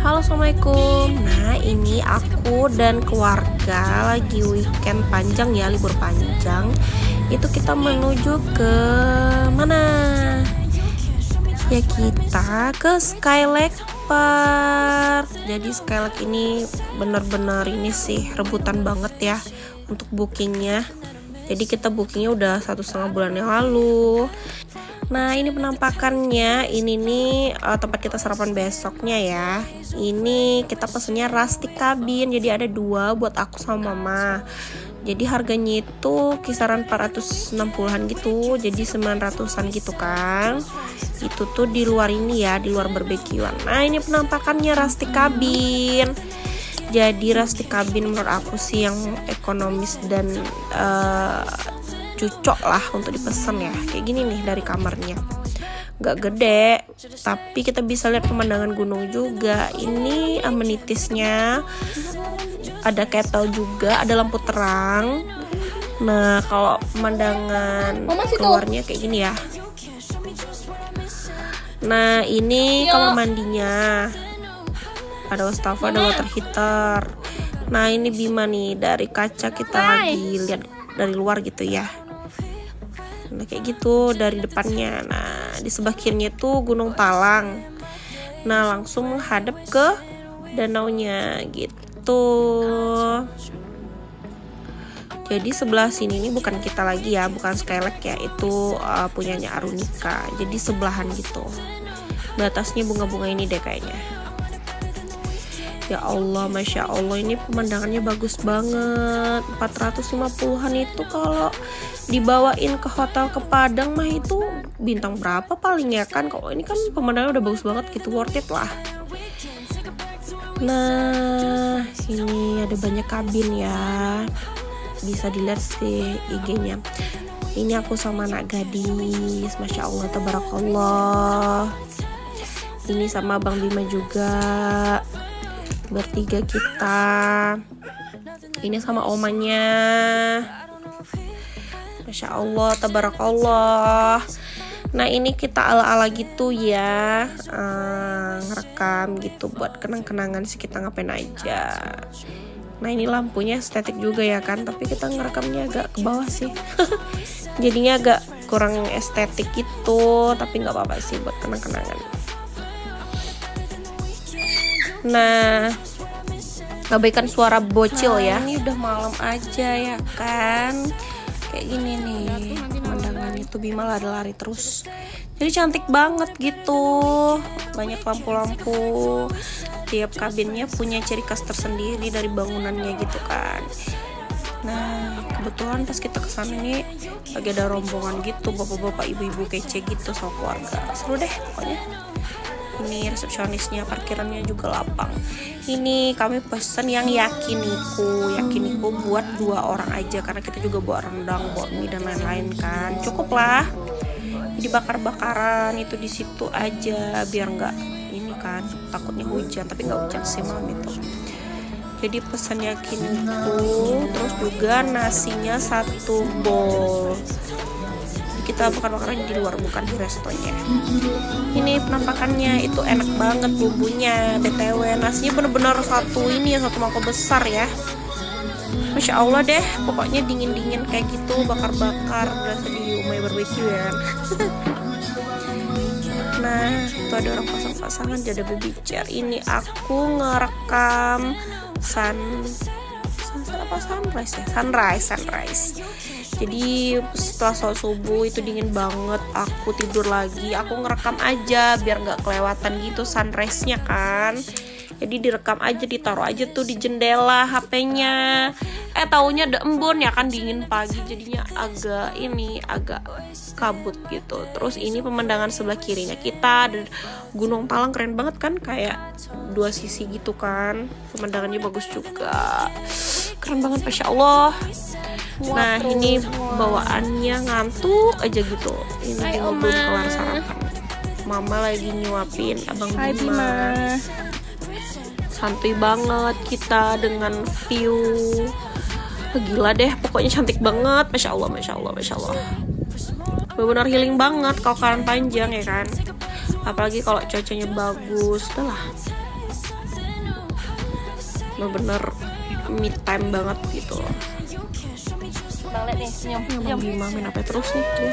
Halo, assalamualaikum. Nah, ini aku dan keluarga lagi weekend panjang ya, libur panjang. Itu kita menuju ke mana? Ya, kita ke Skylake Park. Jadi Skylake ini bener-bener ini sih rebutan banget ya untuk bookingnya. Jadi kita bookingnya udah 1,5 bulan yang lalu. Nah, ini penampakannya. Ini nih tempat kita sarapan besoknya ya. Ini kita pesennya rustic cabin. Jadi ada 2 buat aku sama mama. Jadi harganya itu kisaran 460-an gitu. Jadi 900-an gitu kan. Itu tuh di luar ini ya, di luar barbekyuan. Nah, ini penampakannya rustic cabin. Jadi rustic cabin menurut aku sih yang ekonomis dan cocok lah untuk dipesan ya. Kayak gini nih dari kamarnya, nggak gede tapi kita bisa lihat pemandangan gunung juga. Ini amenitiesnya ada kettle juga, ada lampu terang. Nah, kalau pemandangan keluarnya kayak gini ya. Nah, ini kamar mandinya, ada wastafel, ada water heater. Nah, ini Bima nih, dari kaca kita lagi lihat dari luar gitu ya. Nah, kayak gitu dari depannya. Nah, di sebelah kirinya tuh Gunung Talang. Nah, langsung menghadap ke danaunya gitu. Jadi sebelah sini ini bukan kita lagi ya, bukan Skylake ya, itu punyanya Arunika. Jadi sebelahan gitu. Batasnya bunga-bunga ini deh kayaknya. Ya Allah, Masya Allah, ini pemandangannya bagus banget. 450-an itu kalau dibawain ke hotel ke Padang mah itu bintang berapa paling ya kan. Kalau ini kan pemandangannya udah bagus banget gitu, worth it lah. Nah, ini ada banyak kabin ya, bisa dilihat sih IG-nya. Ini aku sama anak gadis, Masya Allah, tabarakallah. Ini sama Bang Bima juga, bertiga kita. Ini sama omanya, Masya Allah, tabarakallah. Nah, ini kita ala-ala gitu ya, ngerekam gitu buat kenang-kenangan sih, kita ngapain aja. Nah, ini lampunya estetik juga ya kan, tapi kita ngerekamnya agak ke bawah sih. Jadinya agak kurang estetik gitu, tapi nggak apa-apa sih buat kenang-kenangan. Nah, abaikan suara bocil ya. Ini udah malam aja ya kan. Kayak gini nih pemandangannya tuh, Bima lari-lari terus. Jadi cantik banget gitu. Banyak lampu-lampu. Tiap kabinnya punya ciri khas tersendiri dari bangunannya gitu kan. Nah, kebetulan pas kita kesana nih lagi ada rombongan gitu, bapak-bapak, ibu-ibu kece gitu sama keluarga. Seru deh pokoknya. Ini resepsionisnya, parkirannya juga lapang. Ini kami pesen yang yakiniku buat 2 orang aja, karena kita juga bawa rendang, bawa mie dan lain-lain kan. Cukup lah. Jadi bakar-bakaran itu di situ aja biar nggak ini kan, takutnya hujan, tapi nggak hujan sih malam itu. Jadi pesan yakiniku, terus juga nasinya 1 bowl. Kita bakar-bakaran di luar, bukan di restonya. Ini penampakannya itu enak banget bumbunya. BTW nasinya bener-bener satu mangkok besar ya. Masya Allah deh, pokoknya dingin-dingin kayak gitu, bakar-bakar, berasa di Umay Barbecue ya. Nah, itu ada orang pasang-pasangan, jadi baby chair. Ini aku ngerekam sunrise. Jadi setelah sholat subuh itu dingin banget, aku tidur lagi, aku ngerekam aja biar nggak kelewatan gitu sunrise-nya kan. Jadi direkam aja, ditaruh aja tuh di jendela HP-nya. Taunya ada embun ya kan, dingin pagi, jadinya agak kabut gitu. Terus ini pemandangan sebelah kirinya kita ada Gunung Talang, keren banget kan, kayak 2 sisi gitu kan. Pemandangannya bagus juga, keren banget, Masya Allah. Nah, ini bawaannya ngantuk aja gitu. Ini belum kelar sarapan. Mama lagi nyuapin Abang Bima. Santuy banget kita dengan view. Gila deh, pokoknya cantik banget. Masya Allah, Masya Allah, Masya Allah. Benar-benar healing banget kalau kalian panjang ya kan. Apalagi kalau cuacanya bagus. Udah lah. bener-bener me time banget gitu. Bang lihat nih senyum. Bang Bima main apa terus nih dia.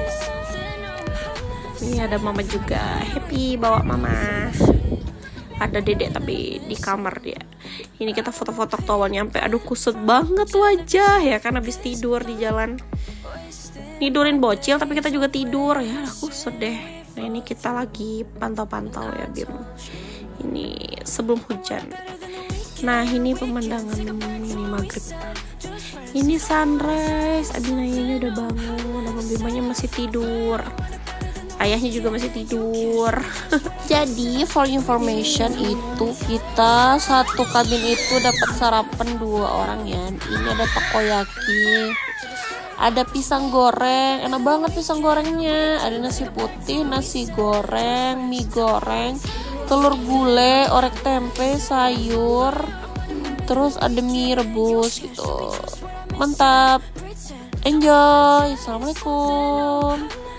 Ini ada mama juga, happy bawa mama. Ada dedek tapi di kamar dia. Ini kita foto-foto ketahuan nyampe, aduh kusut banget wajah ya kan habis tidur di jalan. Tidurin bocil tapi kita juga tidur ya, kusut deh. Nah ini kita lagi pantau-pantau ya Bim. Ini sebelum hujan. Nah ini pemandangan ini maghrib. Ini sunrise. Abinayanya udah bangun, Abang Bimanya masih tidur. Ayahnya juga masih tidur. Jadi for information itu kita satu kabin itu dapat sarapan 2 orang ya. Ini ada takoyaki, ada pisang goreng, enak banget pisang gorengnya. Ada nasi putih, nasi goreng, mie goreng, telur gulai, orek tempe, sayur, terus ada mie rebus gitu. Mantap. Enjoy. Assalamualaikum.